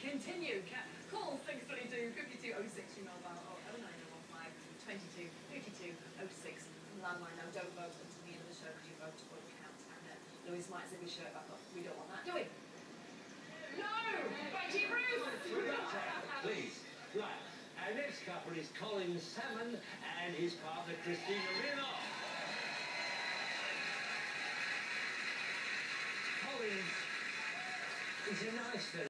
continue. Call 622 5206, email about 09015 22 52 06. Landline, now don't vote until the end of the show because your vote will count. And Louise might zip his shirt back up. We don't want that, do we? No! Back to you, Bruce! Please. Right. Our next couple is Colin Salmon and his partner Christina Renoff. Colin is a nice fellow.